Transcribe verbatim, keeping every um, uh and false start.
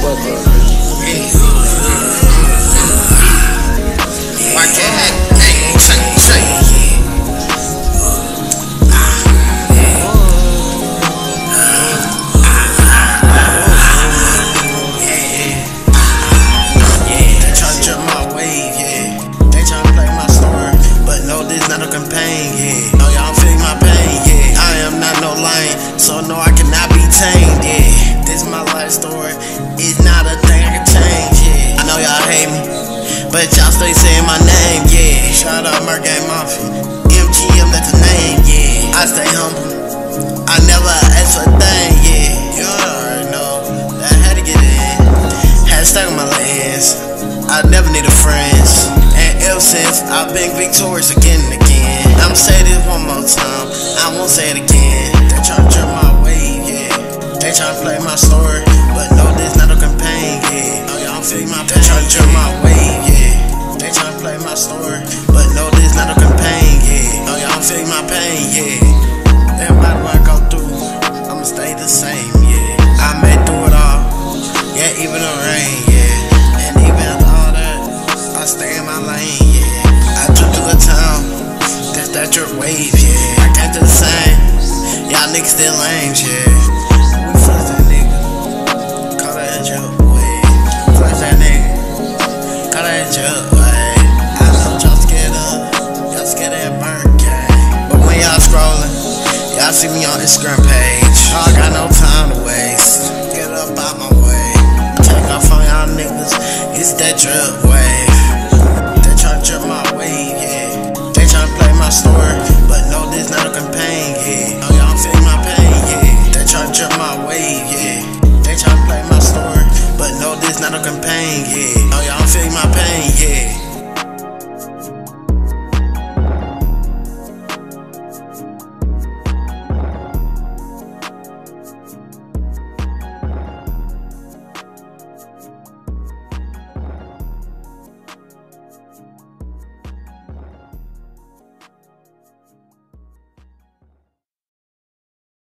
fuck up. Why can't hey, say, say, they tryna jerk my wave, yeah. They tryna play my story, but no, this not a campaign, yeah. No, y'all feel my pain, yeah. I am not no lion, so no, I cannot be tamed, yeah. This my life story, it's not a thing I can change, yeah. I know y'all hate me, but y'all stay saying my name, yeah. Shout out Merc Game Mafia, M G M, that's the name, yeah. I stay humble, I never ask for a thing, yeah. You already know, I had to get it in. Had to stack on my lens, I never needed friends. And ever since, I've been victorious again and again. I'ma say this one more time, I won't say it again. They tryna jerk my wave, yeah. They tryna play my story, but no, this not a campaign, yeah. Oh, y'all feel my pain. They tryna jerk my wave, yeah. They tryna play my story, but no, this not a campaign, yeah. Oh, y'all feel my pain, yeah. Everybody what I go through, I'ma stay the same, yeah. I made through it all, yeah, even the rain, yeah. And even after all that, I stay in my lane, yeah. I took to the town, that's that drip wave, yeah. I can't do the same, y'all niggas still lame, yeah. We flush that nigga, call that drip wave. Flush that nigga, call that drip wave. I know y'all scared of, y'all scared of that burn, yeah. But when y'all scrolling, y'all see me on Instagram page. I got no time to waste, get up out my way. Take off on y'all niggas, it's that drip wave. They tryna drip my wave, yeah. They tryna play my story, but no, this not a campaign, yeah.